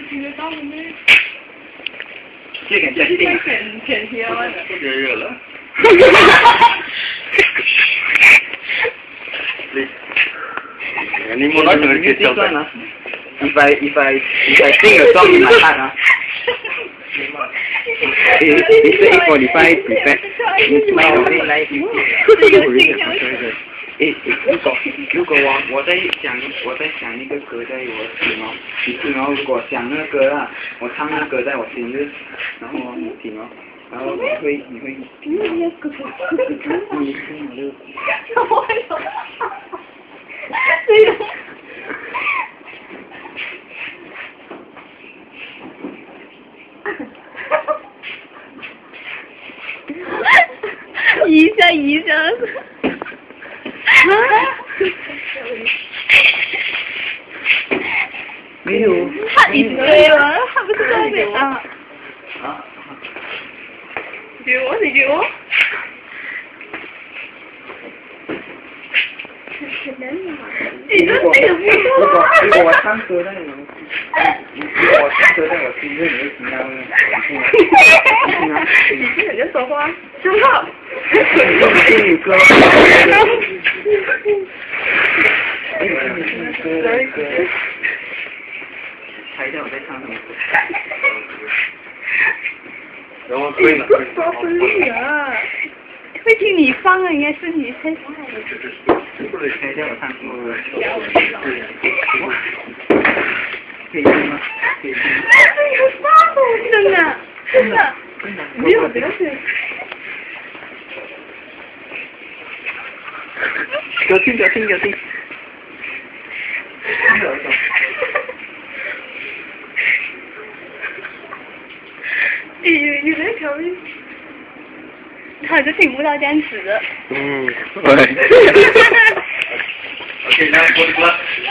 听得到没？ 这个这个。 舔贴了。 不觉热了。你摸到什么就交代呢？If I sing a song in my heart 啊。It's 45%. It's my only life. 如果我在想一个歌在我心哦，你听哦，如果想那个歌啊，我唱那个歌在我心里，然后你听哦，然后你会听到，你听我就。 一下。 没有。 他一对了，他不是在那啊。给我。 如果我唱歌在我心里，你会听到吗？ 你听人家说话，真好。 听歌。猜一下我在唱什么歌？然后对了。 说声力啊！会听你放啊，应该是你猜出来的。 或者猜一下我唱什么歌？可以听吗？可以听。 有啥风声啊？真的。没有这个是。 小心。 有在考虑，他就听不到这样子的。 对。OK，那我